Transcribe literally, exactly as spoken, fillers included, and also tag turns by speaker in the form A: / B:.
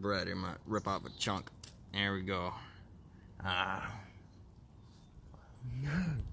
A: bread. I might rip off a chunk. There we go. Ah.